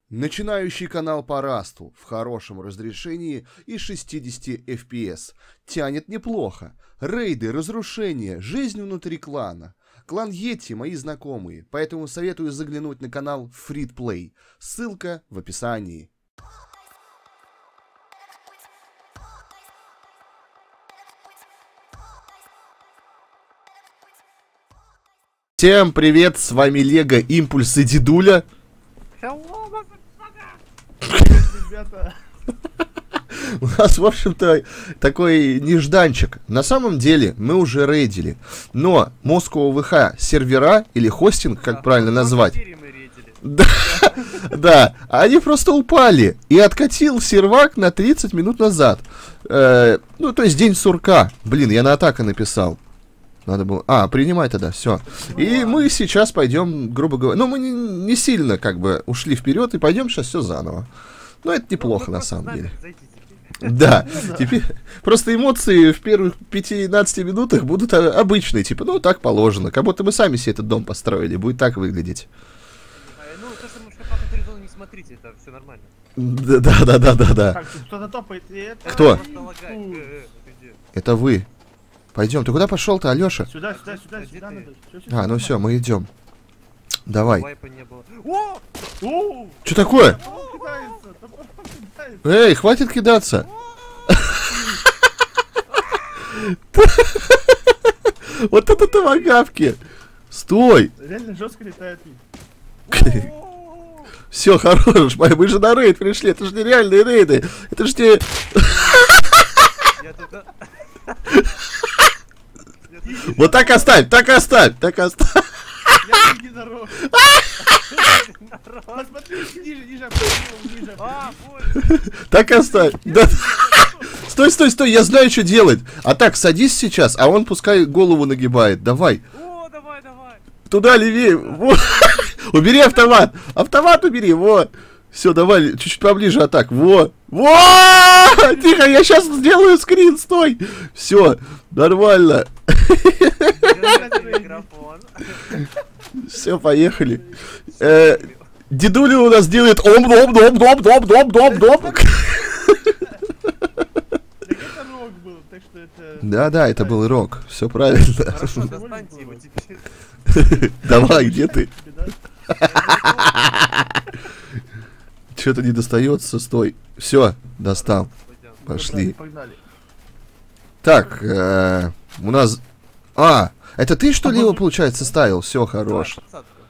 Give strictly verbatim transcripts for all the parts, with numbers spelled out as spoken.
Начинающий канал по расту в хорошем разрешении и шестидесяти эф пи эс. Тянет неплохо. Рейды, разрушения, жизнь внутри клана. Клан Йети мои знакомые, поэтому советую заглянуть на канал Freeplay. Ссылка в описании. Всем привет, с вами Лего, Импульс и Дедуля. Ребята. У нас, в общем-то, такой нежданчик. На самом деле, мы уже рейдили. Но Moscow ви эйч сервера, или хостинг, как правильно назвать. Да, да, они просто упали. И откатил сервак на тридцать минут назад. Э, ну, то есть день сурка. Блин, я на атака написал. Надо было... А, принимай тогда, все. И мы сейчас пойдем, грубо говоря... Ну, мы не, не сильно, как бы, ушли вперед и пойдем сейчас все заново. Но это неплохо, на самом деле. Да, теперь... Просто эмоции в первых пятнадцати минутах будут обычные. Типа, ну, так положено. Как будто мы сами себе этот дом построили. Будет так выглядеть. Ну, то, что мы по хоризонту не смотрите, это все нормально. Да, да, да, да, да. Кто-то топает. Кто? Это вы. Пойдем, ты куда пошел-то, Алёша? Сюда, сюда, сюда, сюда надо. А, ну все, мы идем. Давай. О! О! Что такое? Кидается, кидается. Эй, хватит кидаться. Вот это томагавки. Стой. Реально жестко летает. Все, хорош, мы же на рейд пришли, это же нереальные рейды. Это же не... Вот так оставь, так оставь, так оставь. Я единорог. Посмотри, ниже, ниже, ниже. Так оставь. Да. Стой, стой, стой, я знаю, что делать. А так, садись сейчас, а он пускай голову нагибает. Давай. О, давай, давай. Туда левее. Вот. Убери автомат. Автомат убери, вот. Все, давай, чуть-чуть поближе атак. Во! Во! Тихо, я сейчас сделаю скрин, стой! Все, нормально. Все, поехали. Э, дедуля у нас делает ом дом дом дом дом дом дом дом. Да, да, это был рок. Все правильно. Давай, где ты? Что-то не достается, стой. Все, достал. Пошли. Так, э, у нас... А, это ты, что ли, его, получается, ставил? Все, хорош.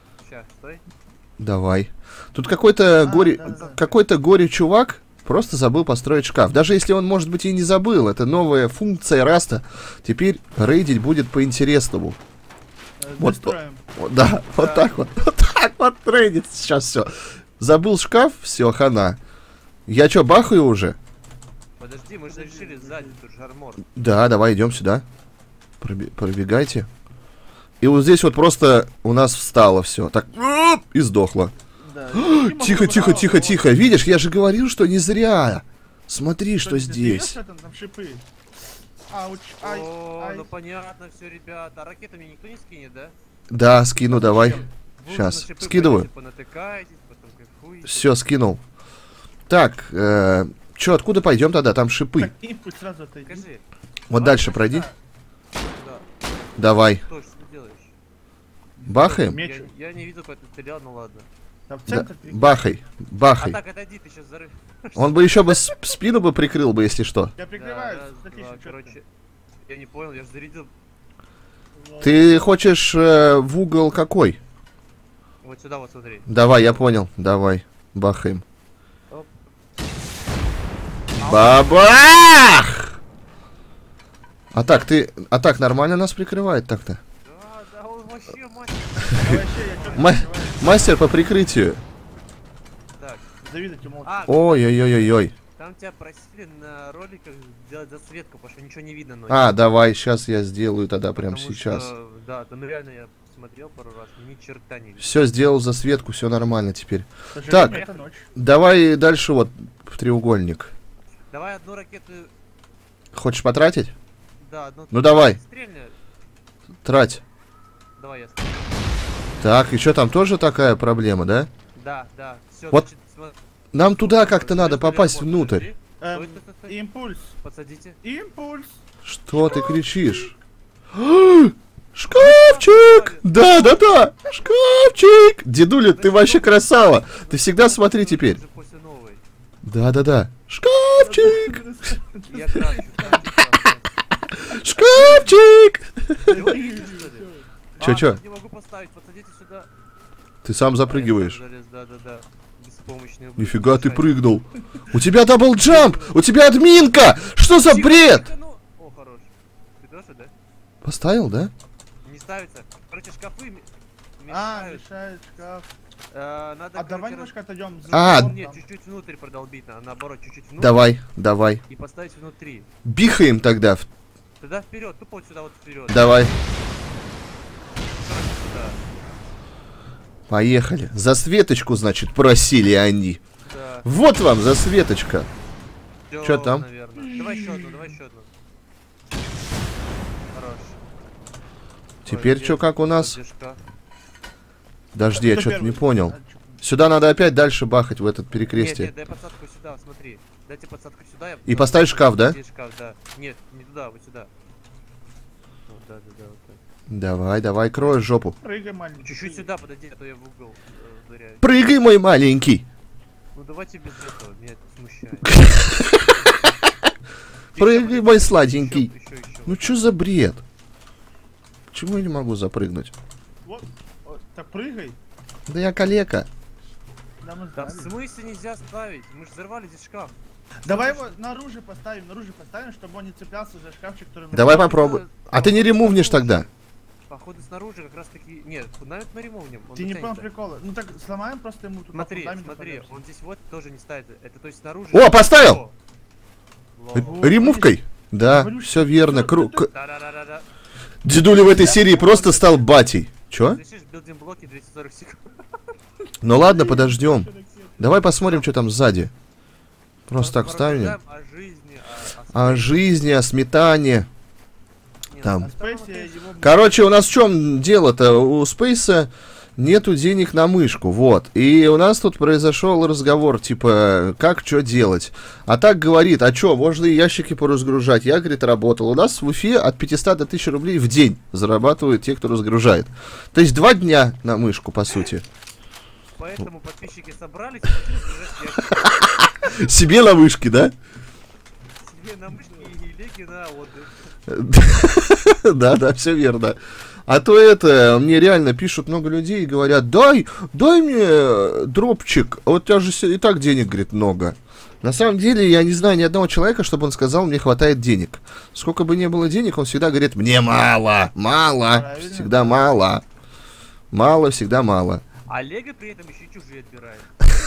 Давай. Тут какой-то горе... Какой-то горе-чувак просто забыл построить шкаф. Даже если он, может быть, и не забыл. Это новая функция раста. Теперь рейдить будет по-интересному. Вот, вот, да, вот так вот. Вот так вот рейдить сейчас все. Забыл шкаф, все, хана. Я что, бахаю уже? Подожди, мы же решили сзади, тут же армор. Да, давай идем сюда. Проби пробегайте. И вот здесь вот просто у нас встало все. Так, и сдохло. Да. Тихо, тихо, тихо, тихо. Видишь, я же говорил, что не зря. Смотри, что, что здесь. Там, там шипы. Ауч, ай, О, ай. ну понятно все, ребята. А ракетами никто не скинет, да? Да, скину, давай. Сейчас, скидываю. Все, скинул. Так, э, чё, откуда пойдем тогда? Там шипы. Так, импульс сразу отойди. Вот дальше пройди. Да. Давай. Что, что ты делаешь? Бахаем? Я, я не видел, как ты стрелял, ну ладно. Там в Да, центр бахай, бахай. А так, отойди, ты сейчас зарыв. Он бы еще бы спину бы прикрыл бы, если что. Я прикрываю. Да, да, да, короче, я не понял, я же зарядил. Ты хочешь э, в угол какой? Вот сюда вот смотри. Давай, я понял. Давай, бахаем. Оп. Бабах! А так, ты... А так, нормально нас прикрывает так-то? Да, да, он вообще мастер. Ма мастер по прикрытию. Так. Завидуйте, молча. А, Ой-ой-ой-ой-ой. там тебя просили на роликах сделать засветку, потому что ничего не видно ночью. А, давай, сейчас я сделаю тогда, прям Потому сейчас. Что, да, там реально я смотрел пару раз, ни черта не видно. Все, сделал засветку, все нормально теперь. Слушай, Так, это ночь. давай дальше вот в треугольник. Давай одну ракету. Хочешь потратить? Да, одну. Ну давай. Стрельни. Трать. Давай я. Так, и что там тоже такая проблема, да? Да, да. Все, Вот значит, смо- Нам туда как-то Подожди, надо подожди, попасть подожди. внутрь. Стой, Эм, стой, стой, стой. Импульс. Подсадите. Импульс. Что ты кричишь? Шкафчик! Да, да, да! Шкафчик! Дедуля, ты вообще красава! Ты всегда смотри теперь. Уже после новой. Да, да, да. Шкафчик! Я крачу, крачу, крачу. Шкафчик! Чего видите, что ли? Чё, А, чё? тут не могу поставить, подсадите сюда. Ты сам запрыгиваешь. Залез, да, да, да. Беспомощный. Нифига ты прыгнул. У тебя дабл-джамп! У тебя админка! Что за бред? О, хорош. Ты тоже, да? Поставил, да? Не ставится. Короче, шкафы м- А, мешают. мешает шкаф. Э, Надо, А давай короче, немножко отойдем. А, раз- Нет, чуть-чуть внутрь продолбить, а наоборот, чуть-чуть внутрь. Давай, давай. И поставить внутри. Бихаем тогда. в- Тогда вперед, тупо вот сюда, вот вперед. Давай. Сюда. Поехали. За Светочку, значит, просили они. Да. Вот вам за Светочка. Всё, Чё там? наверное. Давай еще одну, давай еще одну. Хорош. Теперь Ой, что, где- как у нас? где шкаф? Подожди, я Кто что-то не первый? понял. А, чё? Сюда надо опять дальше бахать в этот Нет, перекрестие. нет, дай подсадку сюда, смотри. Дайте подсадку сюда. я- И поставить шкаф, да? Здесь шкаф, да. Нет, не туда, вот сюда. Вот, да, да, да, вот так. Давай, давай, крой жопу. Прыгай, маленький. Чуть-чуть сюда подойди, а то я в угол э, ударяюсь. Прыгай, мой маленький. Ну давайте без этого, меня это смущает. Прыгай, мой сладенький. Еще, еще, еще. Ну что за бред? Почему я не могу запрыгнуть? Вот. Вот, так прыгай. Да я калека. Да, мы Да в знали. смысле нельзя ставить? Мы же взорвали здесь шкаф. Давай его наружу поставим, наружу поставим, чтобы он не цеплялся за шкафчик, который... Давай попробуй. А ты не ремувнешь тогда? Походу снаружи как раз таки... Нет, фундамент мы ремовнем. он Ты не понял дотянется. прикола. Ну так сломаем просто ему тут Смотри, фундамент смотри, попадёмся. он здесь вот тоже не ставит. Это то есть снаружи... О, поставил! Лол. О, Ремувкой? Да, Говорю, все верно. Кру... к- Да-да-да-да-да. Дедуля в этой серии просто стал батей. Чё? Слышишь, билдинг блоки двести сорок секунд. Ну ладно, подождем. Давай посмотрим, что там сзади. Просто так ставим. Порассуждаем о жизни, о... О жизни, о сметане. Не, там. ну, Спейсе оставим его... Короче, у нас в чем дело-то? У Спейса нету денег на мышку, вот. И у нас тут произошел разговор, типа, как что делать. А так говорит, а что, можно и ящики поразгружать. Я, говорит, работал. У нас в Уфе от пятисот до тысячи рублей в день зарабатывают те, кто разгружает. То есть два дня на мышку, по сути. Поэтому подписчики собрались и хотели сжать ящик Себе на мышке, да? себе на мышке и леги на отдых. Да, да, все верно. А то это, мне реально пишут много людей и говорят, дай, дай мне дропчик, вот у тебя же и так денег, говорит, много. На самом деле, я не знаю ни одного человека, чтобы он сказал, мне хватает денег. Сколько бы ни было денег, он всегда говорит, мне мало, мало, Правильно. всегда мало. Мало, всегда мало. А Лего при этом еще и чужие отбирает.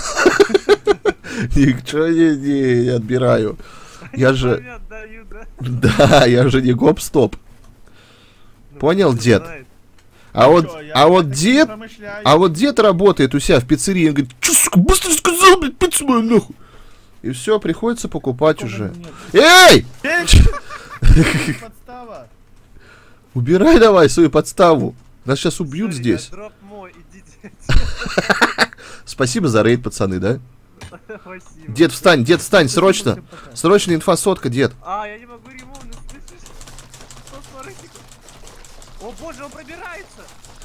Ничего не, не, не отбираю. Я же, Сами отдают, да? да, я же не гоп-стоп. Ну, Понял, кто дед? знает. А вот, Чё, я а вот так не дед, промышляю. а вот дед работает у себя в пиццерии, он говорит, чё, сука, быстро сказал, блядь, пиццу мою нахуй. И все, приходится покупать Такого уже. нет. Эй! Эй, подстава. Убирай давай свою подставу. Нас сейчас убьют Sorry, здесь. я дроп мой, идите. Спасибо за рейд, пацаны, да? Спасибо. Дед, встань, дед, встань, срочно. Срочно инфосотка, дед. А, я не могу ремонт, слышишь? сто сорок секунд. О боже, он пробирается!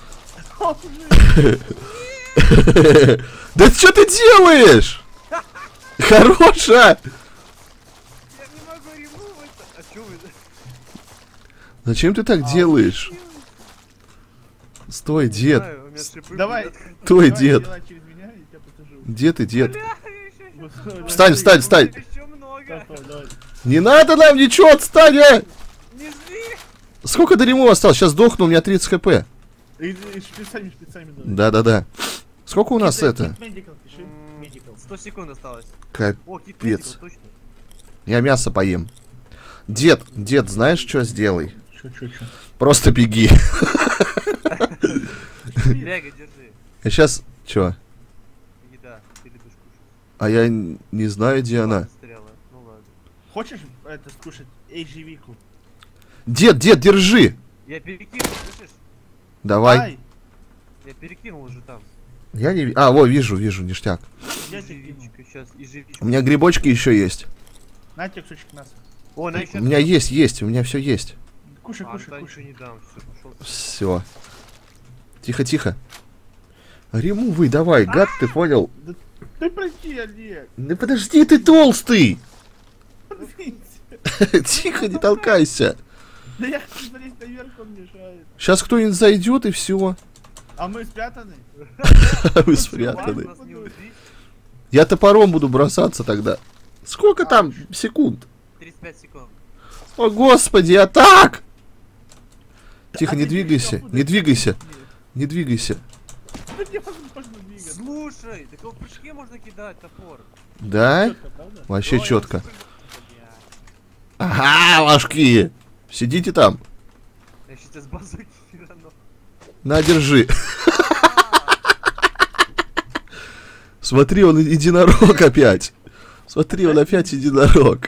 Да что ты делаешь? Хороша! Я не могу ремонт. А чё вы? Зачем ты так делаешь? Стой, Не дед. знаю, у меня шипы Давай. были. Стой, Давай, дед. делай через меня, и я покажу. Дед и дед. Бля, ещё- Вот, Встань, встань, встань. Еще много. Давай, давай. Не надо нам ничего, отстань, а! Не жди. Сколько до ремонта осталось? Сейчас сдохну, у меня тридцать хп. И, и шприцами, шприцами давай. Да-да-да. Сколько у нас Кидай, это? кит медикал, пиши. М, Медикал. сто секунд осталось. Капец. О, кит Пец. медикал, точно. Я мясо поем. Дед, дед, знаешь, что сделай? Чё, чё, чё? Просто беги. Лего, держи. Я сейчас... Чё? Еда. Ты любишь кушать. А я н- не знаю, где она. Ладно, стрела. Ну ладно. Хочешь это скушать? Эй-живику. Дед, дед, держи! Я перекинул, слышишь? Давай. Ай, Я перекинул уже там. Я не... ви- А, во, вижу, вижу, ништяк. Я тебе кину. Ежевичка, сейчас, ежевичка. У меня грибочки еще есть. На тебе кусочек мяса. О, на У меня есть, есть, у меня все есть. Кушай, А, кушай, да, ничего кушай. не дам, все, пошел. Все. Тихо, тихо. Ремувы, давай, гад, ты понял? Ты прости, Олег. Да подожди, ты толстый! Извините. Тихо, не толкайся. Да я хочу залезть наверх, он мешает. Сейчас кто-нибудь зайдет и все. А мы спрятаны? Вы спрятаны. Нас не убить. Я топором буду бросаться тогда. Сколько там секунд? тридцать пять секунд. О, господи, а так! Тихо, А не ты двигайся, ничего не куда двигайся, нет. не двигайся. Да невозможно двигаться. Слушай, так его в прыжке можно кидать топор. Да? Чётко, правда? Вообще Да, я четко. спрыгнул. Бля. Ага, ложки. Сидите там. Я сейчас с базуки фирану. На, держи. Смотри, он единорог опять. Смотри, он опять единорог.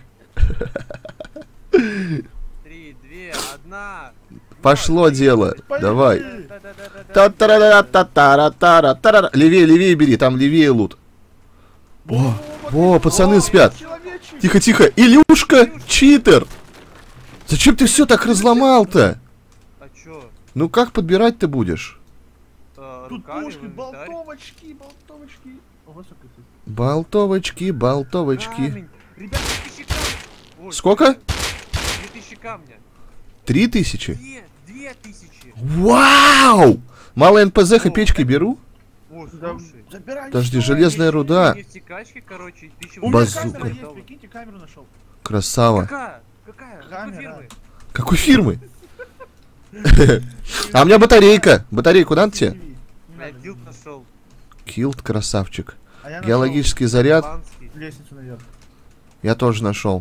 Три, две, одна. Пошло дело. Поехали. Давай. Да-да-да-да-да. Та-та-ра-та-та-ра-та-ра. Левее, левее бери, там левее лут. О, о, пацаны спят. Человечек. Тихо, тихо. Илюшка, читер. Зачем ты все так разломал-то? А чё? Ну как подбирать ты будешь? Э, Тут руками пушки, в инвентарь? болтовочки, болтовочки. Ого, сколько тут. Болтовочки, болтовочки. Камень. Ребята, две тысячи камня. Ой, Сколько? Две тысячи камня. Три тысячи? Две, две тысячи. Вау! Мало эн пэ зэ и О, печки это- беру? О, Да, слушай. забирай. Подожди, всё. железная руда. Нефтекачки, короче, и У пищевые меня Базука. камера есть, прикиньте, камеру нашел. Красава. Какая? Какая? Какой Камера. фирмы? Какой фирмы? А у меня батарейка. Батарейку дам тебе? Не Я надо, дилд не надо. нашел. Килд, красавчик. А я нашел Геологический заряд. Голландский. лестницу наверх. Я тоже нашел.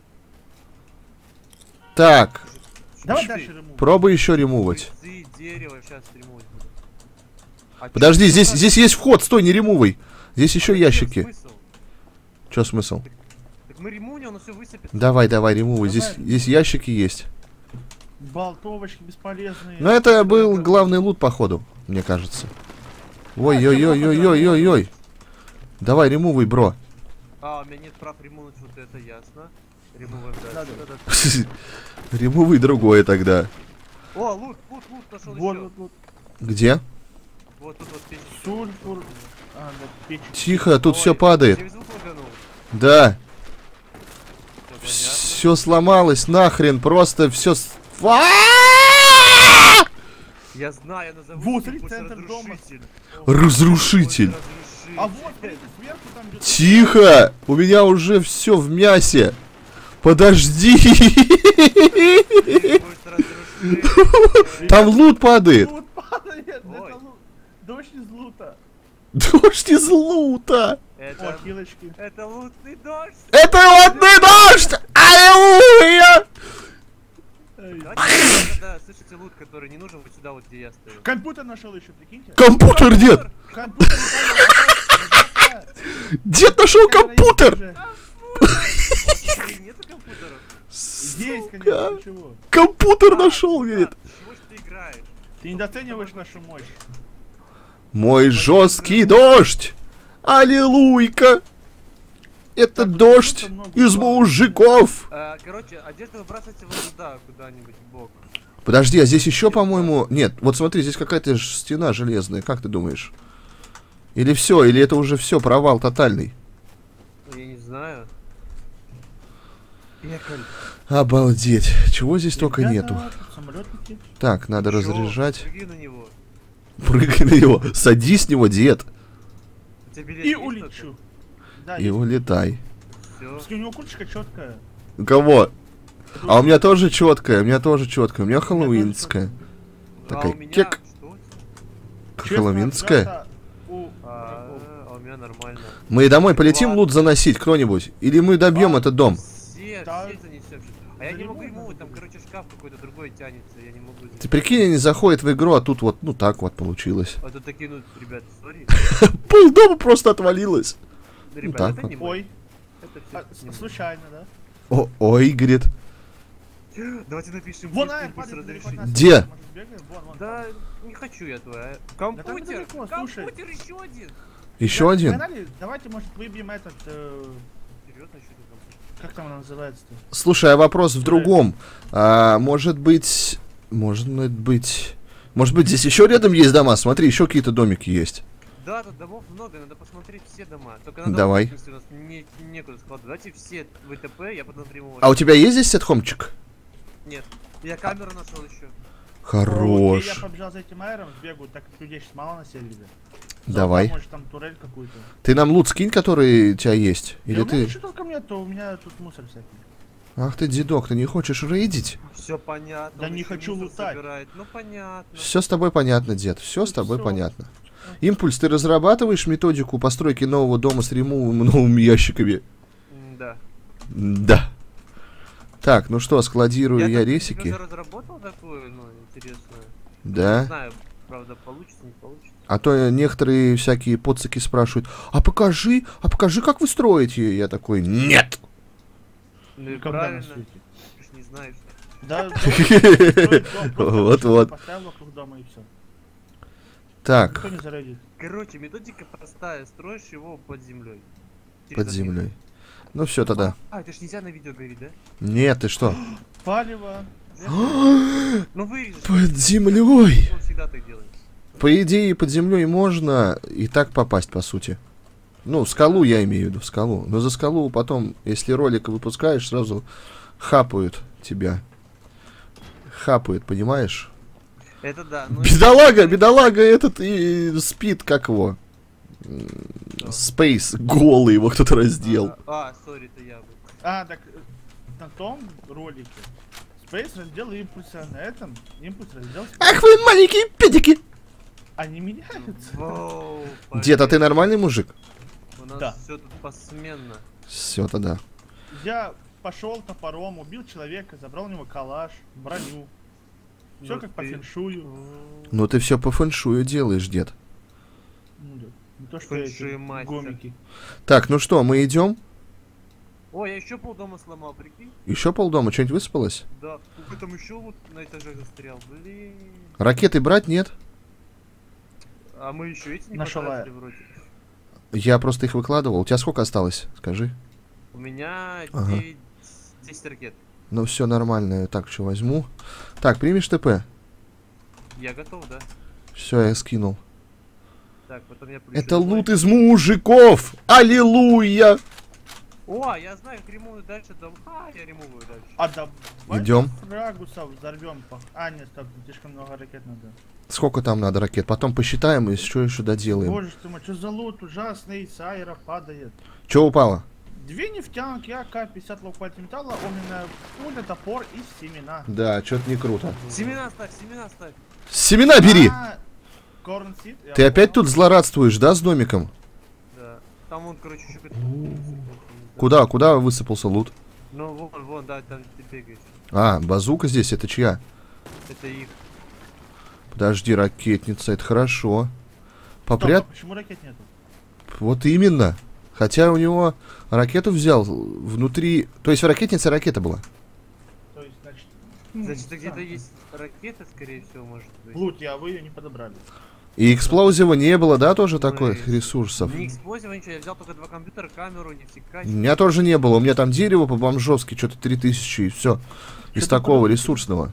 Так, Давай Ишь ты, дальше ремонт. пробуй еще ремувать. пыльцы, дерево, сейчас ремонт буду. А Подожди, чё, здесь, как- здесь есть вход, стой, не ремувай. Здесь еще Нет ящики. смысла. Че смысл? Так мы ремоним, оно все высыпется. Давай, давай, ремувай. Здесь, Давай. здесь ящики есть. Болтовочки бесполезные. Но это был главный лут, походу, мне кажется. Ой-ой-ой-ой-ой-ой-ой. Давай, ремувай, бро. А, у меня нет прав ремонтить, вот это ясно. Ремоваем Надо. дальше. Ремувай другое тогда. О, лут, лут, лут, нашел Вот, еще. вот, вот. Где? Вот тут вот печь. Сульфур. А, да, печь. Тихо, тут Ой, все падает. через звук лаганул. Да, Всё понятно. все сломалось нахрен, просто все. Я знаю, я назову Вот, себя смотри, больше центр дома. разрушитель. Разрушитель. Больше А разрушитель. вот, смотрите, сверху там где-то... Тихо! У меня уже все в мясе. Подожди. Ты больше разрушитель. Там лут падает. Лут падает, Ой. это лут. Дождь из лута. Дождь из лута. О, Это, хилочки. это лутный дождь. Это лунный дождь! Аллилуйя! Эй. Давайте, когда слышите лут, который не нужен, вот сюда вот, где я стою. Компьютер нашел еще, прикиньте. Компьютер, дед! Компьютер нашел. Дед нашел компьютер! Ой, нету компьютеров? Есть, конечно, ничего. Компьютер А, нашел, да, говорит. чего ж ты играешь? Ты недооцениваешь нашу мощь. Мой жесткий дождь! Аллилуйка! Это дождь из мужиков! А, короче, одежду выбрасывайте вот туда, куда-нибудь в бок. Подожди, а здесь еще, по-моему... Нет, вот смотри, здесь какая-то ж стена железная, как ты думаешь? Или все, или это уже все, провал тотальный? Ну, я не знаю. Эколь. Обалдеть, чего здесь только Ребята, нету. тут самолет летит. Так, надо Чё? разряжать. Прыгни на него. Прыгай на него, садись с него, дед, У тебя билет И есть улечу. Да, и улетай. Все. у него курточка четкая. У кого? А у меня тоже четкая, у меня тоже четкая, у меня хэллоуинская. Такая а у меня... кек. Что? Хэллоуинская. У... А, а у меня нормально. Мы домой полетим Ладно. лут заносить кто-нибудь? Или мы добьем А, этот дом? Все, Да. все занесем. А я не могу Занимай, ему, да. там, короче, шкаф какой-то другой тянется, я не могу. Ты прикинь, они заходят в игру, а тут вот, ну так вот получилось. А тут такие, ну, ребят, сори. Пол дома просто отвалилось. Ну, ребят, так это вот. не мой. Ой, Это а, все с- случайно, да? О, ой, говорит. Давайте напишем Вон, здесь ай, импульс парень, разрешить. далеко от нас. Где? Может, сбегаем? Вон, вон. Да, не хочу я твоя. там Компьютер! недалеко, слушай. Компьютер еще один! Еще Я- один? погнали, давайте, может, выбьем этот... э, Серьезно, что ты там? Как там она называется-то? Слушай, а вопрос в другом. А, может быть... Может быть... Может быть, здесь еще рядом есть дома? Смотри, еще какие-то домики есть. Да, тут домов много, надо посмотреть все дома. Только надо Давай. у нас не, некуда складывать. Давайте все ВТП, я потом приму. А у тебя есть здесь сетхомчик? Нет, я камеру нашел еще. Хорош. Окей, я побежал за этим аэром, сбегаю, так как людей сейчас мало на сервере. Давай. Может, там турель какую-то. Ты нам лут скинь, который у тебя есть? Или Да у меня ты... ничего только нет, то у меня тут мусор всякий. Ах ты, дедок, ты не хочешь рейдить? Все понятно. Да он не еще хочу мусор лутать. собирает. Ну понятно. Все с тобой понятно, дед. Все Ну с тобой всё. понятно. Импульс, ты разрабатываешь методику постройки нового дома с ремовым новыми ящиками? М, Да. Да. Так, ну что, складирую я, тут ресики. уже разработал такую, ну, интересную. Не Да. знаю, правда, получится, не получится. А то некоторые всякие подсыки спрашивают, а покажи, а покажи, как вы строите. Я такой, нет. Ну и Когда на правильно. свете? Ты ж не знаешь. Да, дом, строить дом, просто Вот-вот. Поставил вокруг дома и все. Так, Никто не зарейдит. Короче, методика простая. Строишь его под землей. под землей. Ну все тогда. А, это ж нельзя на видео говорить, да? Нет, ты что? Палево. Ну вырежешь. Под землей. Он всегда так делает. По идее, под землей можно и так попасть, по сути. Ну, в скалу я имею в виду, в скалу. Но за скалу потом, если ролик выпускаешь, сразу хапают тебя. Хапают, понимаешь? Это да. Ну, Бедолага, бедолага этот и спит, как его? М, Space, голый его кто-то раздел. А, а, сори, это я был. А, так э, на том ролике Space раздел импульса, на этом импульс раздел Space. Ах вы маленькие педики! Они меняются. Воу, Дед, а ты понятно. нормальный мужик? У нас Да. все тут посменно. Все тогда. Я пошел топором, убил человека, забрал у него калаш, броню. Все Ну как по ты- феншую. Ну ты все по фэншую делаешь, дед. Ну да. Не то, что Фэншуй эти мастер. гомики. Так, ну что, мы идем? О, я еще полдома сломал, прикинь? Еще полдома, что-нибудь высыпалось? Да. Ух, там еще вот на этаже застрял. Блин. Ракеты брать нет? А мы еще эти не Нашел потратили вроде. Я просто их выкладывал. У тебя сколько осталось? Скажи. У меня Ага. девять, десять ракет. Ну все нормально, так что возьму. Так, примешь ТП? Я готов, да? Все, я скинул. Так, потом я плюс. Это лут из мужиков! Аллилуйя! О, я знаю, как ремонт дальше дом. А, я ремовую дальше. А давай Идем. фрагусов взорвем. по- А, нет, стоп, слишком много ракет надо. Сколько там надо ракет? Потом посчитаем и что еще доделаем. Боже ты мой, что за лут ужасный, с аэро падает. Че упало? Две нефтянки, АК, пятьдесят лопать металла, огненная пуля, топор и семена. Да, что-то не круто. Семена ставь, семена ставь. Семена бери! А, corn seed, я Ты опять понял. тут злорадствуешь, да, с домиком? Да. Там он, короче, еще какой-то. Куда, куда высыпался лут? Ну, вон, вон, да, там ты бегаешь. А, базука здесь, это чья? Это их. Подожди, ракетница, это хорошо. Стоп, Попрят... а почему ракет нету? Вот именно. Хотя у него ракету взял внутри... То есть в ракетнице ракета была. То есть, значит... Значит, хм, где-то странно. есть ракета, скорее всего, может быть. Лут, а вы ее не подобрали. И эксплозива не было, да, тоже Ну, таких и- ресурсов? Не эксплозива, ничего, я взял только два компьютера, камеру, нефтекач. У меня тоже не было. У меня там дерево по-бомжовски, что-то три тысячи и все. Из Что-то такого подобное. ресурсного.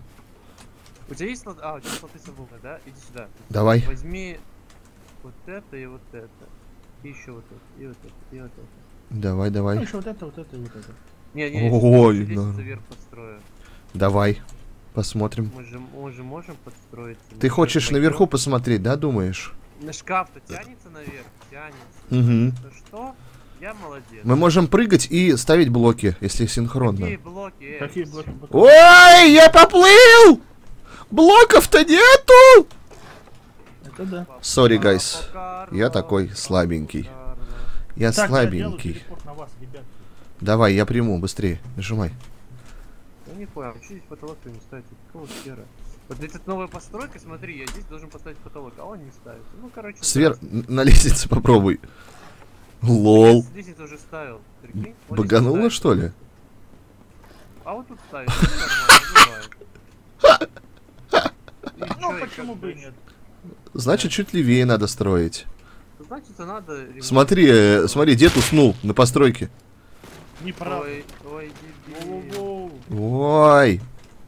У тебя есть слот? А, у тебя слоты свободны, да? Иди сюда. Давай. Возьми вот это и вот это. И еще вот это, и вот это, и вот это. Давай, Ну, давай. еще вот это, вот это и вот это. Не, не, Ой, я лестницу да. вверх подстрою. Давай. Посмотрим. Мы же, мы же можем подстроиться. Ты Мы хочешь сейчас наверху пойдем. посмотреть, да, думаешь? На шкаф-то тянется наверх, тянется. Угу. Ну что? Я молодец. Мы можем прыгать и ставить блоки, если синхронно. Какие блоки? э? Какие блоки? блоки? Ой, я поплыл! Блоков-то нету! Это да. Сори, гайс. Покарно, Я такой слабенький. покарно. Я Так, я делаю слабенький. телепорт на вас, ребят. Давай, я приму, быстрее. Нажимай. Я не понял, что здесь потолок не ставить? Какого хера? Вот здесь тут новая постройка, смотри, я здесь должен поставить потолок, а он не ставит. Ну, короче, Свер... здравствуй. н- На лестнице попробуй. Лол. Я лестницу уже ставил, прикинь. Вот здесь Багануло, ставить. что ли? А вот тут ставить, ну, нормально. бывает. И Ну, чё, и почему как бы и нет? Значит, чуть левее надо строить. Значит, надо... ремонт- Смотри, э, смотри, дед уснул на постройке. Неправда. Ой, ой, дебил. Воу-воу-воу. Ой.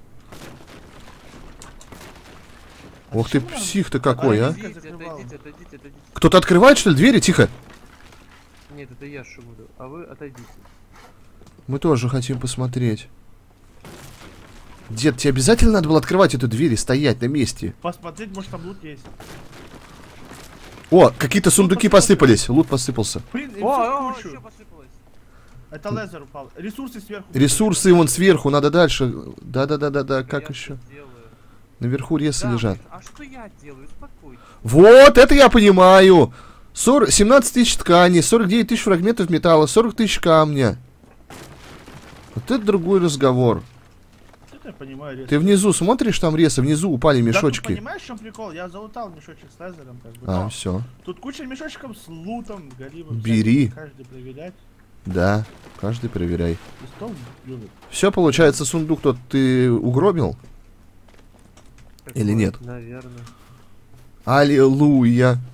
А Ох ты почему нам- псих-то какой, а. Отойдите, закрывал? отойдите, отойдите, отойдите. Кто-то открывает, что ли, двери? Тихо. Нет, это я шумлю, а вы отойдите. Мы тоже хотим посмотреть. Дед, тебе обязательно надо было открывать эту дверь и стоять на месте? Посмотреть, может там лут есть. О, какие-то сундуки посыпались. Лут посыпался. Блин, им О, всё о, в кучу. еще посыпалось. Это лазер упал. Ресурсы сверху. Ресурсы вон сверху, надо дальше. Да-да-да-да-да, как Я еще? что делаю? Наверху ресы Да, лежат. А что я делаю? Успокойтесь. Вот, это я понимаю. сорок, семнадцать тысяч ткани, сорок девять тысяч фрагментов металла, сорок тысяч камня. Вот это другой разговор. Это я понимаю, ресурсы. Ты внизу смотришь, там ресы, внизу упали Да, мешочки. ты понимаешь, в чем прикол? Я залутал мешочек с лазером, как бы. А, Но все. тут куча мешочков с лутом, галибом. Бери. всяким, Каждый проверять. Да, каждый проверяй. И стол любит. Все, получается, сундук тот ты угробил? Или Какой, нет? Наверное. Аллилуйя.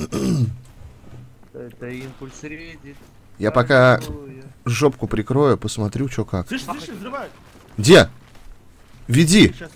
Это импульс редит. Я пока Аллилуйя. жопку прикрою, посмотрю, что как. Слышь, слышь, взрывают. Где? Веди. Сейчас.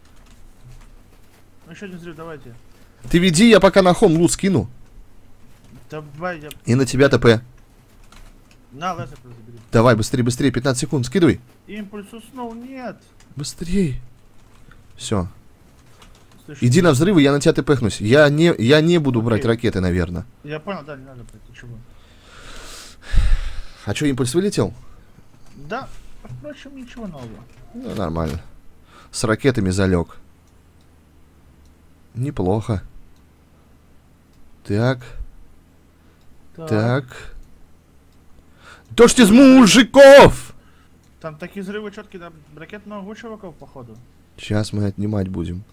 Ну еще один взрыв, давайте. Ты веди, я пока на хом лут скину. Давай, я... И на тебя ТП. На, лазер просто забери. Давай, быстрее, быстрее, пятнадцать секунд, скидывай. Импульс уснул, нет. Быстрей. Все. Слышь, Иди на взрывы, я на тебя ТПхнусь. Я не, я не буду брать Окей. ракеты, наверное. Я понял, да, не надо, блядь, ты чего? А что, импульс вылетел? Да, впрочем, ничего нового. Ну, нормально. С ракетами залег. Неплохо. Так, так. Дождь из мужиков! Там такие взрывы четкие, да, ракет много чуваков, походу. Сейчас мы отнимать будем.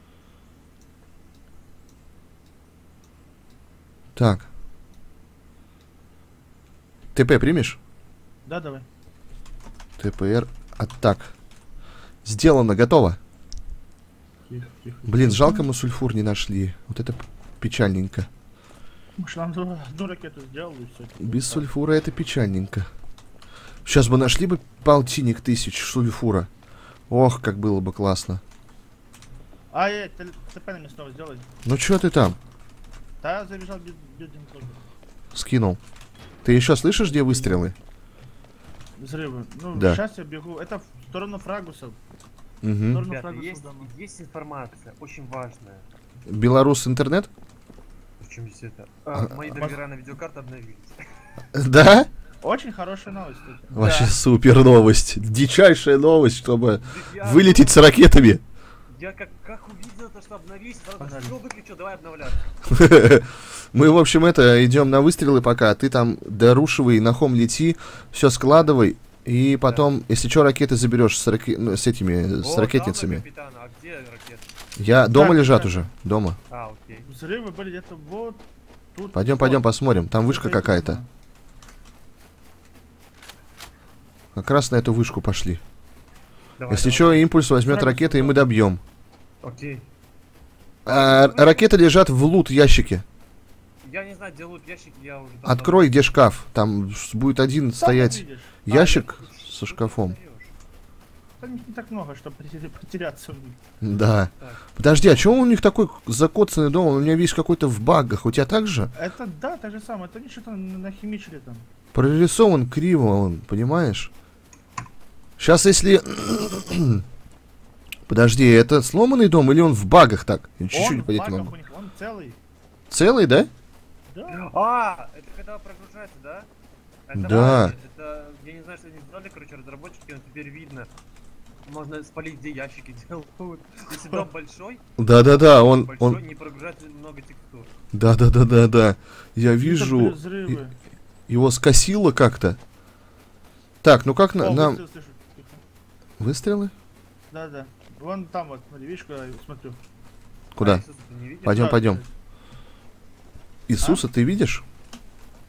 Так. ТП примешь? Да, давай. ТПР. Атак. Сделано, готово. Тихо, тихо. Блин, жалко мы сульфур не нашли. Вот это п- печальненько. Может, нам одну одну ракету сделал и все. Без сульфура это печальненько. Сейчас бы нашли бы полтинник тысяч сульфура. Ох, как было бы классно. А, э, ты ТП на меня снова сделай. Ну чё ты там? Да, я забежал бил- билдинг тоже. Скинул. Ты еще слышишь, где выстрелы? Взрывы. Ну, Да. сейчас я бегу. Это в сторону фрагусов. В Угу. сторону Ребята, фрагусов есть, дома. есть информация, очень важная. Белорус интернет? Причем здесь это? А, А, мои а, драйвера на видеокарты обновились. Да? Очень хорошая новость, кстати. Вообще Да. супер новость. Дичайшая новость, чтобы Я- вылететь с ракетами. Я как, как увидел то, что обновились, сразу Погнали. все выключил, давай обновляться. Мы, в общем, это, идем на выстрелы пока. Ты там дорушивай, на хом лети, все складывай. И потом, если что, ракеты заберешь с, раке- ну, с этими, с О, ракетницами. да, капитан, а где ракеты? Я дома Да, лежат да. уже, дома. А, окей. Взрывы были где-то вот тут. Пойдем, вот. пойдем посмотрим. Там вышка Это какая-то. видно. Как раз на эту вышку пошли. Давай, Если давай. что, импульс возьмет Сразу ракеты, и мы сюда. добьем. Окей. А, ракеты лежат в лут ящике. Я не знаю, делают ящики, я уже... давно- Открой, где шкаф. Там с- будет один Сам стоять увидишь. ящик А, со что ты шкафом. узнаешь? Там их не так много, чтобы потери- потеряться в них. Да. Так. Подожди, а чего у них такой закоцанный дом? У меня весь какой-то в багах. У тебя так же? Это да, так же самое. Это они что-то на- нахимичили там. Прорисован криво он, понимаешь? Сейчас если... Подожди, это сломанный дом или он в багах так? Я чуть-чуть Он не в понять багах могу. у них, он целый. Целый, да? Да. А, это когда прогружается, да? Это Да. важно, это, я не знаю, что они сделали, короче, разработчики, но теперь видно. Можно спалить, где ящики делают. Если дом большой, Да-да-да, он... большой, он... не прогружается много текстур. Да-да-да-да-да. Я Это вижу, взрывы. его скосило как-то. Так, ну как на- О, нам... выстрел слышу. Тихо. Выстрелы? Да, да. Вон там вот, смотри, видишь, куда я смотрю. Куда? А, Иисуса ты не видишь? Пойдем, Да, пойдем. блядь. Иисуса ты видишь?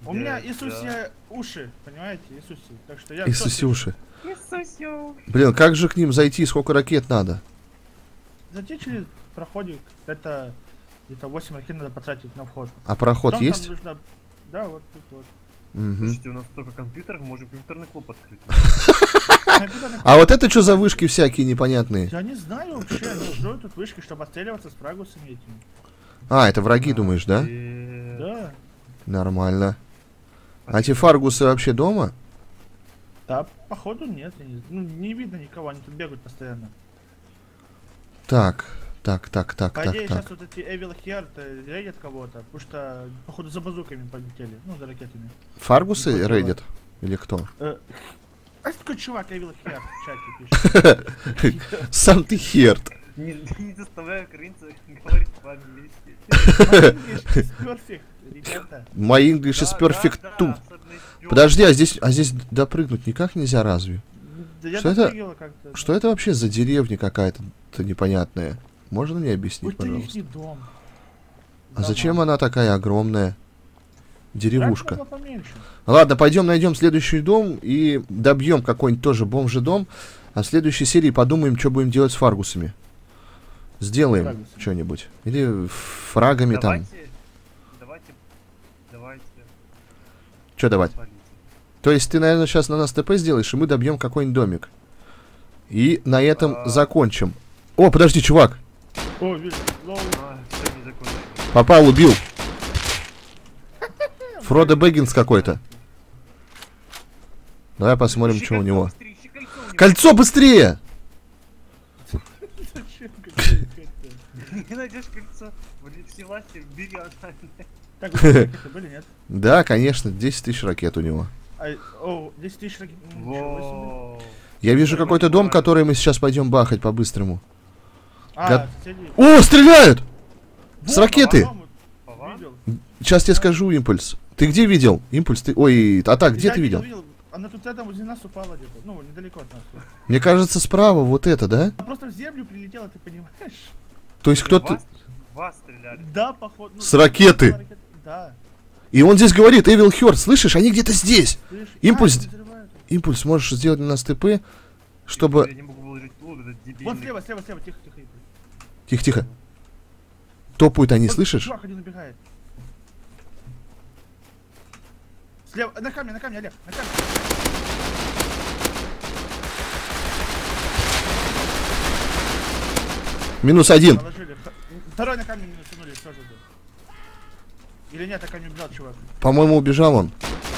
У меня Да, Иисусе уши, понимаете? Иисусе. Так что я... Иисусюши. Иисусю. Блин, как же к ним зайти? Сколько ракет надо? Зайти через проходик, это где-то восемь ракет надо потратить на вход. А проход Потом там есть? нужно- Да, вот тут вот. Мгм. Слушайте, у нас столько компьютеров, можем компьютерный клуб открыть. Компьютерный- А вот это что за вышки всякие непонятные? Я не знаю вообще, они строят тут вышки, чтобы отстреливаться с фрагусами этими. А, это враги, думаешь, да? Э, Да. Нормально. А эти фаргусы вообще дома? Да, походу нет, я не, ну, не видно никого, они тут бегают постоянно. Так, так, так, так, По так, идее, так. сейчас вот эти Evil Heart э, рейдят кого-то, потому что, походу, за базуками полетели, ну, за ракетами. Фаргусы Никакого. рейдят? Или кто? Э, А такой чувак Evil Heart в чате пишет. Сам ты херт. Не, не заставляю украинцев говорить по-английски. Перфект, ребята. My English is Да, perfect да, да, too. особенно из Подожди, а здесь, а здесь допрыгнуть никак нельзя разве? Да я Что это? допрыгивал как-то. Что это вообще за деревня какая-то то непонятная? Можно мне объяснить, Это пожалуйста? ихний дом. А зачем она такая огромная? Деревушка. Раньше было поменьше. Ладно, пойдем найдем следующий дом и добьем какой-нибудь тоже бомжедом. А в следующей серии подумаем, что будем делать с фаргусами. Сделаем Фрагусами. что-нибудь. Или фрагами там. Давайте, давайте, давайте. Что давать? полите. То есть ты, наверное, сейчас на нас ТП сделаешь, и мы добьем какой-нибудь домик. И на этом А. закончим. О, подожди, чувак. О, вижу, лоу. А, все не закончилось. Попал, убил. Фродо Бэггинс какой-то. Давай посмотрим, Ищи что у кольцо него. быстрее, ищи кольцо у него. Кольцо быстрее! Зачем какое-то? Не найдешь кольцо. Блин, все власти бери отдать. Так, вот ракеты были, нет? Да, конечно, десять тысяч ракет у него. А, о, десять тысяч ракет. М, ничего себе. Во. Я вижу Да, какой-то вот дом, бывает. который мы сейчас пойдем бахать по-быстрому. А, Гад- соседи. О, стреляют! С Вот, ракеты! по-моему, По вам? видел. Сейчас тебе скажу, Импульс. Ты где видел? Импульс, ты... Ой, а так, где Я ты видел? Она тут рядом возле нас упала где-то. Ну, недалеко от нас. Мне кажется, справа вот это, да? Она просто в землю прилетела, ты понимаешь? То есть кто-то... Вас, вас стреляли. Да, походу. ну, С ракеты. ракет- Да. И он здесь говорит, Evil Heart, слышишь, они где-то здесь. Слышь, Импульс. а, их взрывают. Импульс, можешь сделать на нас ТП, чтобы... Я не могу выложить лук, это Вон дебильный. слева, слева, слева, тихо, тихо. Тихо-тихо. Топают они, Вот слышишь? Чувак один убегает. Слева, на камне, на камне, Олег, на камне. Минус один. Положили. Х- Второй на камне минус нули, тоже был. Или нет, на камне убежал чувак. По-моему, убежал он.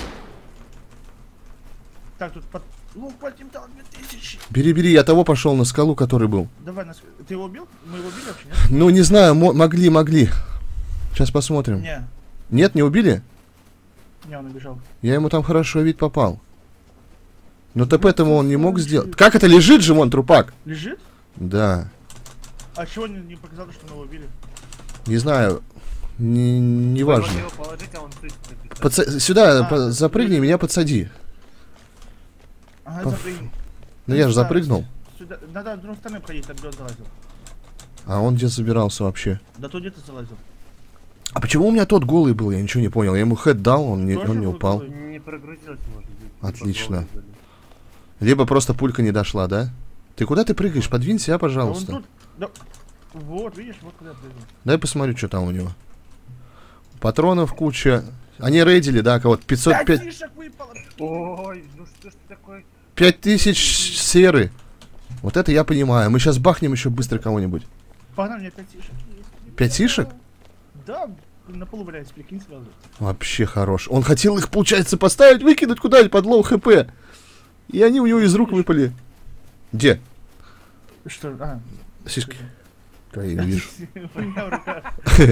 Так, тут под... Лук потим дал две тысячи. Бери, бери, я того пошел на скалу, который был. Давай, нас... ты его убил? Мы его убили вообще, нет? Ну, не знаю, мо- могли, могли. Сейчас посмотрим. Не, Нет, не убили? не, он убежал. Я ему там хорошо ведь попал. Но ТП-тому он не мог сделать. Как это лежит же вон трупак? Лежит? Да. А чего не, не показал, что мы его убили? Не знаю. Не, не Вы важно. могли его положить, а он цифры написал. Подса- Сюда А, по- запрыгни, меня подсади. Ага, По- запрыгнул. Ну я же Да, запрыгнул. Сюда, надо с другой стороны проходить, там Бёрд залазил. А он где забирался вообще? Да тут где-то залазил. А почему у меня тот голый был? Я ничего не понял. Я ему хэт дал, он не, Тоже он не был упал. голый? Не прогрузилось, может быть. Отлично. Типа, голос Либо просто пулька не дошла, да? Ты куда ты прыгаешь? Подвинься, Да он пожалуйста. тут. Да. Вот, видишь, вот куда прыгнул. Дай посмотрю, что там у него. Патронов куча. Они рейдили, да, кого-то пятьсот Пять пять... фишек выпало! Ой, ну что ж ты такой? пять тысяч серы. Вот это я понимаю. Мы сейчас бахнем еще быстро кого-нибудь. Погнал, у меня пять фишек есть. Пять фишек? Да, на полу валяется, прикинь сразу. Вообще хорош. Он хотел их, получается, поставить, выкинуть куда-нибудь под лоу хп. И они у него из рук выпали. Где? Что? А, Сишки. Твои, не вижу. у меня в руках.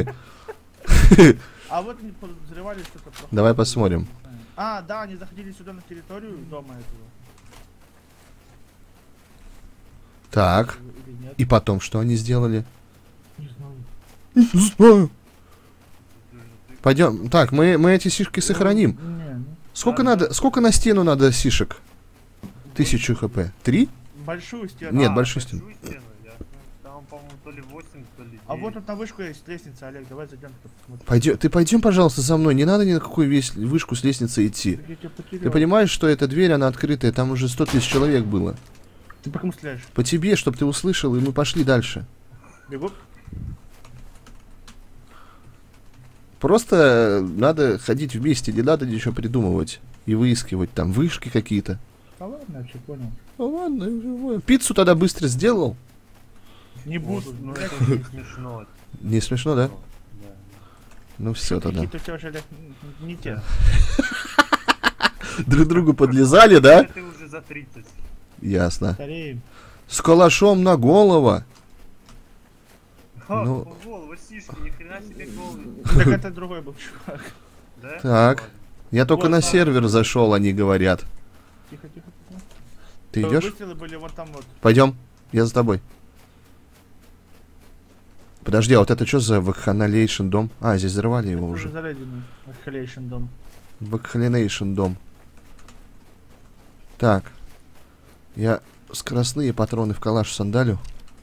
А вот они взрывали что-то. плохое. Давай посмотрим. А, да, они заходили сюда на территорию дома этого. Так. Или нет? И потом, что они сделали? Не знаю. Не знаю. Пойдем. Так, мы, мы эти сишки сохраним. Не, ну, Сколько надо? Сколько на стену надо сишек? Тысячу хп. Три? большую стену. Нет, А, большую стену. стену, ясно. Там, по-моему, то ли восемь, то ли девять. А вот тут на вышку есть лестница, Олег, давай зайдем. Пойдем, ты пойдем, пожалуйста, за мной. Не надо ни на какую весь вышку с лестницы идти. Ты понимаешь, что эта дверь, она открытая, там уже сто тысяч человек было. Ты по кому стреляешь? По тебе, чтобы ты услышал, и мы пошли дальше. Бегу. Просто надо ходить вместе, не надо ничего придумывать и выискивать там вышки какие-то. Да ладно, я все понял. Ну ладно, пиццу тогда быстро сделал. Не буду. Ну это не смешно. Не смешно, да? Да. Ну все тогда. Какие-то у тебя уже, Олег, не те. Друг другу подлезали, да? Ты уже за тридцать. Ясно. Стареем. С калашом на голову. Ха, Ну. в голову, сишки, ни хрена себе головы. Так это другой был чувак. Да? Так. Ладно. Я только Вот на там. сервер зашел, они говорят. Тихо, тихо, тихо. Ты идешь? Выстрелы были вот там вот. Пойдем, я за тобой. Подожди, а вот это что за вакханалейшн дом? А, здесь взорвали его Это уже. заряденный Archalation дом. Вакханалейшн дом. Так. Я скоростные патроны в калаш сандалю.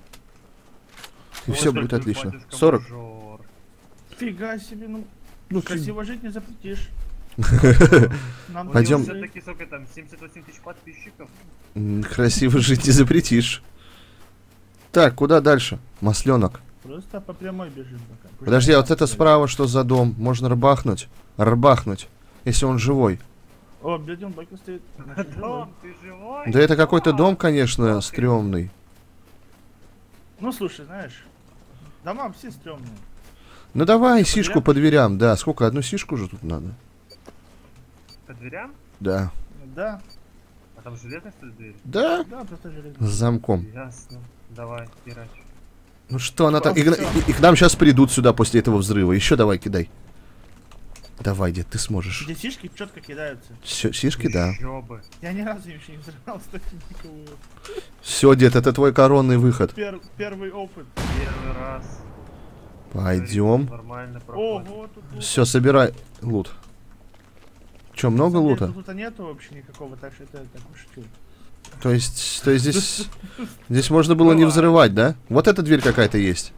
И Ой, все как будет ты, отлично. батюшка сорок. мажор. Фига себе, ну, Ну, красиво жить не запретишь. Нам У Пойдем. него всё-таки сколько там, семьдесят восемь тысяч подписчиков. м, красиво жить не запретишь. Так, куда дальше? Масленок. Просто по прямой бежим пока. Пусть Подожди, а там вот это стоит. справа что за дом? Можно рыбахнуть? Рыбахнуть. Если он живой. О, беден баки стоит. Значит, живой. Дом, ты живой? Да это какой-то А, дом, конечно, ох, стрёмный. Ну слушай, знаешь, дома все стрёмные. Ну давай По сишку дверям? по дверям, да. Сколько? Одну сишку же тут надо. По дверям? Да. Да, А там железная, что ли, дверь? Да? да, просто С железно. замком. Ясно. Давай, херач. Ну что она там... И, Всё. и- и к нам сейчас придут сюда после этого взрыва. Еще давай кидай. Давай, дед, ты сможешь. Где сишки четко кидаются. Все, сишки, да. Еще бы. Я ни разу еще не взрывал столько никого. Все, дед, это твой коронный выход. Пер- первый опыт. Первый раз. Пойдем. Нормально проходит. Ого, тут лут. Все, собирай лут. Че, много На самом деле, лута? тут лута нету вообще никакого, так что это так уж шучу. То есть, то есть здесь... Здесь можно было не взрывать, да? Вот эта дверь какая-то есть.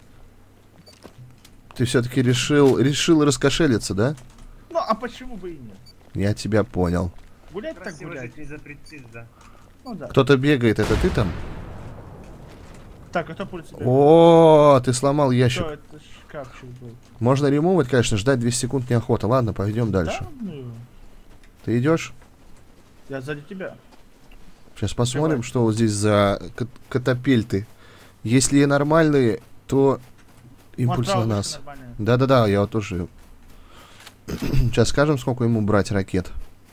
Ты все-таки решил, решил раскошелиться, да? Ну, а почему бы и нет? Я тебя понял. Гулять так Красиво гулять. жить не запретишь, да? Ну да. Кто-то бегает, это ты там? Так, а кто пуль себе? О, ты сломал ящик. Что это шкафчик был? Можно ремовать, конечно, ждать двести секунд неохота. Ладно, пойдем дальше. Да, ну его. Ты идешь? Я сзади тебя. Сейчас посмотрим, Давай. что вот здесь за кат- катапельты. Если нормальные, то импульс Вот, на правда, нас. всё нормально. Да-да-да, я вот тоже... Сейчас скажем, сколько ему брать ракет.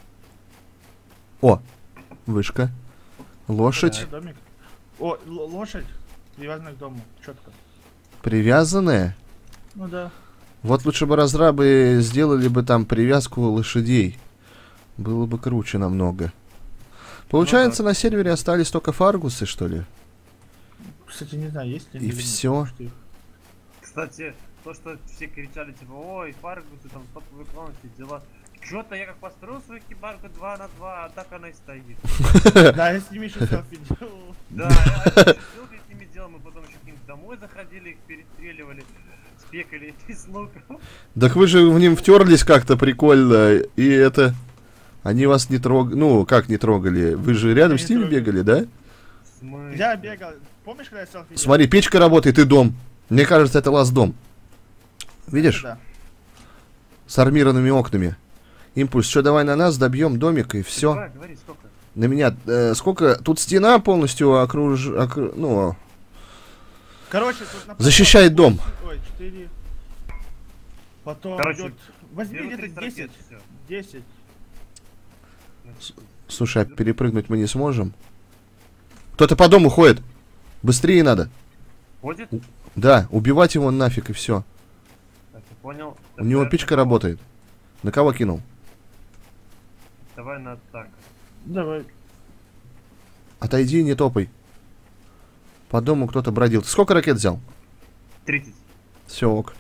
О, вышка. Лошадь Да, домик. О, л- лошадь привязана к дому, четко. привязанная. Ну да. Вот лучше бы разрабы сделали бы там привязку лошадей. Было бы круче намного. Получается, на сервере остались только фаргусы, что ли? Кстати, не знаю, есть ли. И или нет, всё? потому что их- Кстати, то, что все кричали, типа, ой, фаргусы, там, топовые кланы, все дела. Чё-то я как построил свою кибарку два на два, а так она и стоит. Да, я с ними еще селфи делал. Да, я селфи с ними делал, мы потом еще к ним домой заходили, их перестреливали, спекали из лука. Так вы же в ним втерлись как-то прикольно, и это... Они вас не трогали... Ну, как не трогали? Вы же рядом Я с не ними трогал. бегали, да? В смысле? Я бегал. Помнишь, когда я селфи делал? Смотри, печка работает и дом. Мне кажется, это лаз дом. Видишь? Да. С армированными окнами. Импульс. Что, давай на нас, добьем домик и все. Давай, говори, сколько? На меня... э, сколько? Тут стена полностью окруж... окру- Ну, Короче, тут на защищает дом. восемь, ой, четыре. Потом Короче, идет... Возьми Беру где-то триста ракет, десять. всё. десять. Слушай, а перепрыгнуть мы не сможем? Кто-то по дому ходит. Быстрее надо. Ходит? Да, убивать его нафиг и все. Так, я понял. У него ТП. печка работает. На кого кинул? Давай на так. Давай. Отойди, не топай. По дому кто-то бродил. Ты сколько ракет взял? тридцать. Все, ок.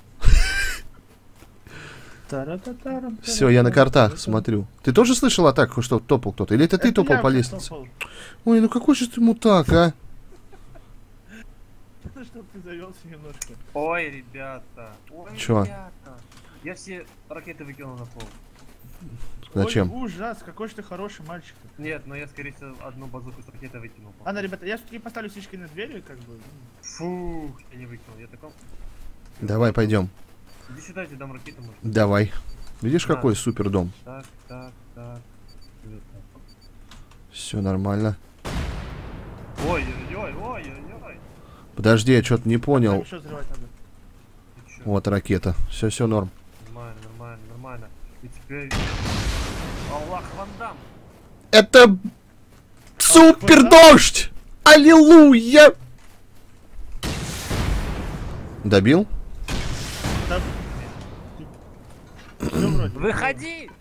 Тара-та-тарам, Все, я на картах тарам-тарам. смотрю. Ты тоже слышал атаку, что топал кто-то? Или это ты Это топал я по уже лестнице? топал. Ой, ну какой же ты мутак, а? Чтоб ты завелся немножко. Ой, ребята. Ой, Чё? ребята. Я все ракеты выкинул на пол. Зачем? Ой, ужас, какой же ты хороший мальчик. Нет, но я, скорее всего, одну базуку с ракеты выкинул. Ладно, ребята, я все-таки поставлю свечки на двери, как бы. Фух, я не выкинул. Я таком... Давай, пойдем. Иди сюда, я тебе дам ракету, может. Давай. Видишь, Да. какой супер дом? Так, так, так. Вот так. Все нормально. Ой-ой-ой, ой-ой-ой. Подожди, я что-то не понял. Еще взрывать надо. Ты чё? Вот ракета. Все, все норм. Нормально, нормально, нормально. И теперь... Аллах Вандам. Это супер дождь! Аллилуйя! Добил? Да. Всё вроде. Выходи!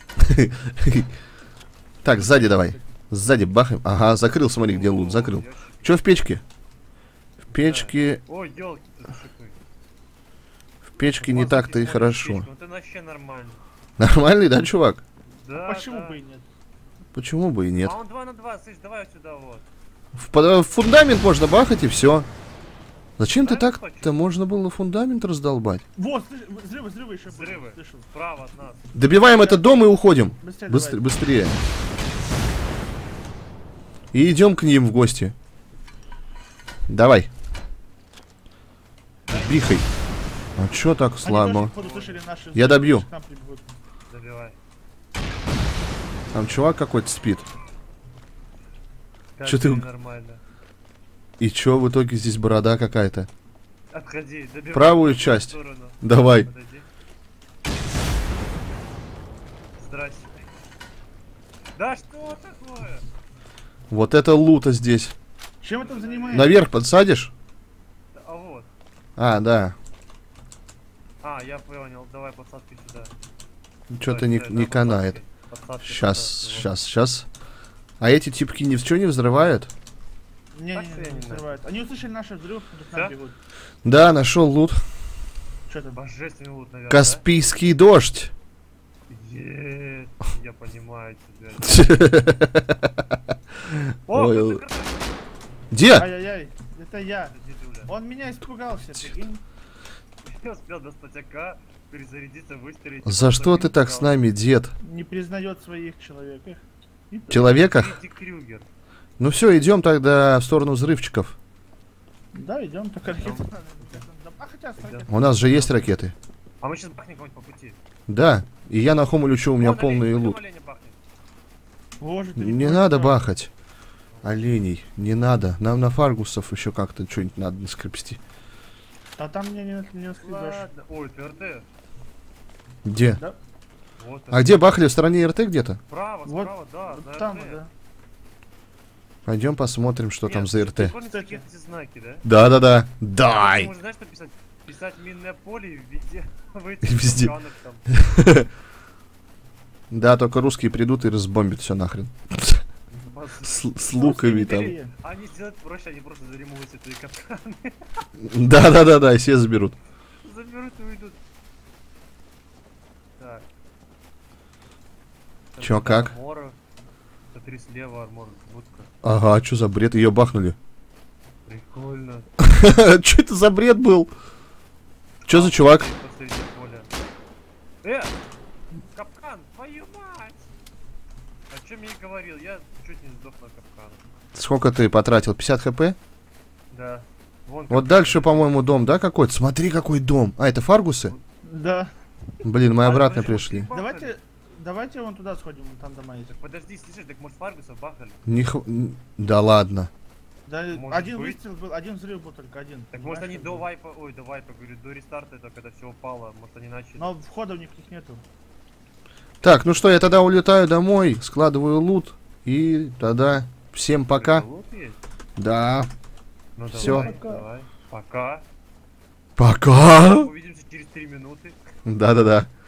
Так, сзади давай. Сзади бахаем. Ага, закрыл, смотри, где лут, закрыл. Ящик. Че в печке? В печке... Ой, ёлки, ты шипы. В печке не Вот так-то ты и смотришь хорошо. печку, Ну ты вообще нормально. Нормальный, да, чувак? Да, Почему да. бы и нет? Почему бы и нет? А он два на два, слышь, давай сюда вот. В, под- в фундамент можно бахать и все. Зачем ты Да, я так-то? хочу. Можно было фундамент раздолбать. Вот, слышь, взрывы, взрывы еще были, Взрывы. слышал. Справа от нас. Добиваем этот дом и уходим. Быстрее, Быстр- давай. быстрее. И идем к ним в гости. Давай. Бихай. А чё так Они слабо? тоже, походу, слышали наши Я взрывы, добью. к нам прибегут. Забивай. Там чувак какой-то спит. Как Чё ты- нормально. И чё в итоге здесь борода какая-то? Отходи, добивай. Правую в часть. сторону. Давай. Подойди. Здрасте. Да что такое? Вот это лута здесь. Чем вы там занимаетесь? Наверх подсадишь? Да, А вот. А, да. А, я понял, давай подсадки сюда. Что-то Давай, не, давай, не давай, канает. подсадки, подсадки, Сейчас, подсадки, вот. сейчас, сейчас. А эти типки ничего не взрывают? Не, Так не, что я не, не не знаю. взрывают. Они услышали наши взрывы, к нам Да? бегут. Да, нашел лут. Что там? Божественный лут, наверное. Каспийский дождь. Да? Есть, я понимаю тебя. О, Ой, кто-то картошку Где? Ай-яй-яй, это я. дедуля. Он меня испугался, прикинь. Я успел достать АК, перезарядиться, выстрелить. За что ты так с нами, дед? Не признает своих человеках. И то. Человеках? Фредди Крюгер. Ну все, идем тогда в сторону взрывчиков. Да, идем, только ракеты надо. А хотя, с Идём. ракетой. У нас же есть ракеты. А мы сейчас бахнем кого-нибудь по пути. Да. И я на хому лечу, у меня Вон полный олень, лут. пойдём оленя бахнем. Боже, ты Не не надо понимаешь. бахать. Оленей, не надо. Нам на фаргусов еще как-то что-нибудь надо наскрепсти. А там мне не, не наскребешь. Ладно. Ой, ты РТ. Где? Да? Вот А где бахали? В стороне РТ где-то? Справа, Вот, справа, да. Вот на там, РТ. да. Пойдем посмотрим, что там Нет, за ты РТ. помнишь Кстати. такие эти знаки, да? Да-да-да. Ты Дай! можешь, знаешь, что писать? Писать минное поле и везде. В И этих везде. капканах там. Да, только русские придут и разбомбят все нахрен. С, с луками там. Русские Они сделают проще, они просто заремовывают эти капканы. Да-да-да-да, и все заберут. Заберут и уйдут. Так. Там Чё, сюда как? Армора. Смотри, слева армор, будка. Ага, что за бред? Ее бахнули. Прикольно. Что это за бред был? Что за чувак? Посреди поля. Э! Капкан, твою мать! О чем я и говорил, я чуть не сдох на капкан. Сколько ты потратил? пятьдесят хп? Да. Вон Вот капкан. дальше, по-моему, дом, да, какой-то? Смотри, какой дом. А, это Фаргусы? Да. Блин, мы А, обратно подожди, пришли. вот Давайте, давайте вон туда сходим, вон там дома есть. Так подожди, слышишь, так может Фаргусов бахали? Не хв- н- Да ладно. Да, Может один быть. выстрел был, один взрыв был только один. Так может они понимаешь, до как бы? вайпа, ой, до вайпа, говорю, до рестарта, это когда все упало, может они начали. Но входа у них нету. Так, ну что, я тогда улетаю домой, складываю лут. И тогда всем пока. Лут есть? Да. Ну Всё. давай, Пока. давай. Пока. Пока. Увидимся через три минуты. Да-да-да.